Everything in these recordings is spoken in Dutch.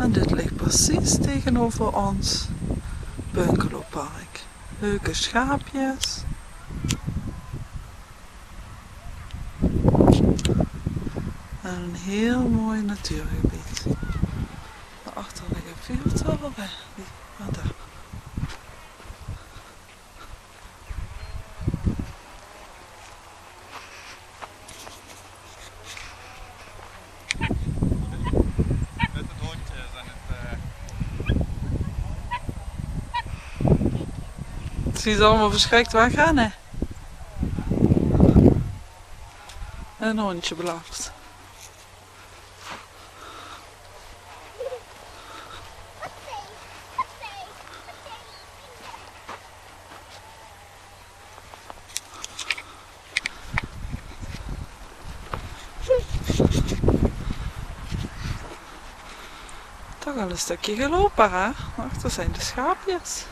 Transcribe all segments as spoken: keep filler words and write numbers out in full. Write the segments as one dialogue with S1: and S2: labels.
S1: En dit ligt precies tegenover ons bungalowpark. Leuke schaapjes. En een heel mooi natuurgebied. Daarachter liggen vuurtoren. Die, ah, daar.
S2: Met het hondje en het... Uh...
S1: Zie je ze allemaal verschrikt weggaan, hè? En een hondje blaft. Toch al een stukje gelopen, hè? Achter zijn de schaapjes.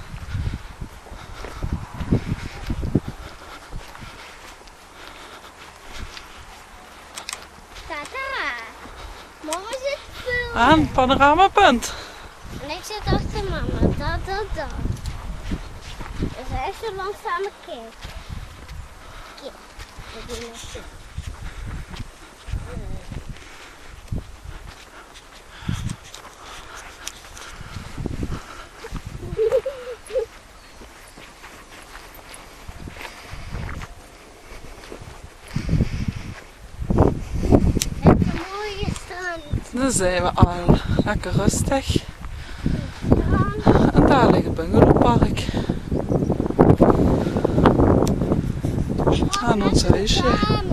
S3: Tata, mama zit veel.
S1: Aan panoramapunt.
S3: En ik zit achter mama, dat, dat, dat. Dus hij heeft een langzame kind. Kind. Dat doen we.
S1: Dan zijn we al lekker rustig. En daar ligt het bungalowpark. En ons huisje.